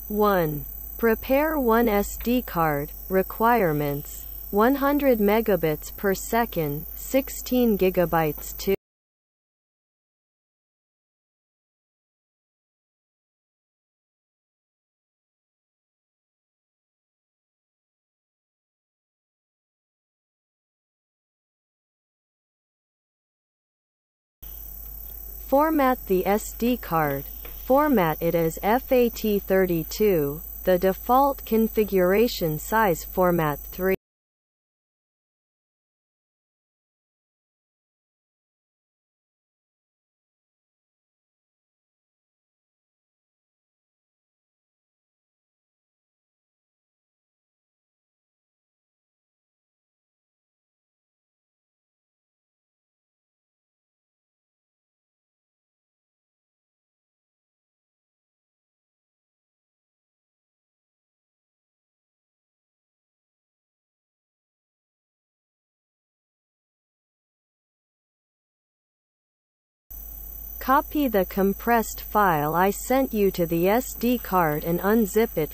1. Prepare one SD card. Requirements: 100 megabits per second, 16 gigabytes. 2. Format the SD card. Format it as FAT32, the default configuration size. Format 3. Copy the compressed file I sent you to the SD card and unzip it.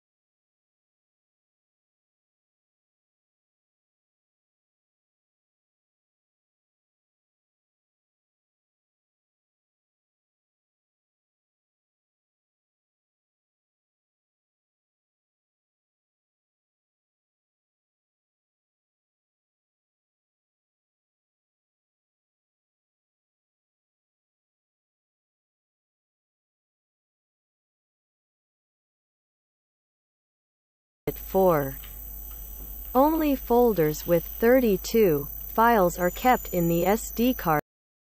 It 4. Only folders with 32 files are kept in the SD card.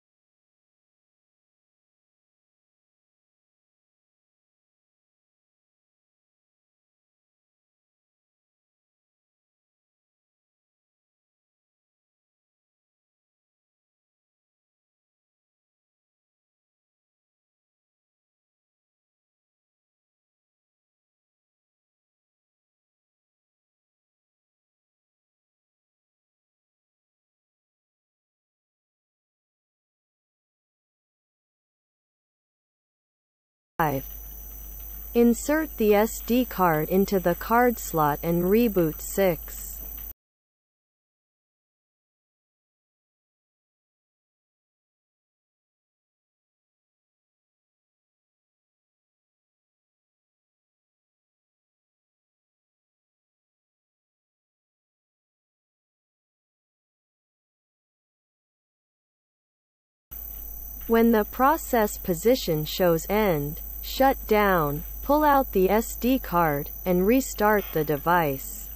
Insert the SD card into the card slot and reboot. 6. When the process position shows end, shut down, pull out the SD card, and restart the device.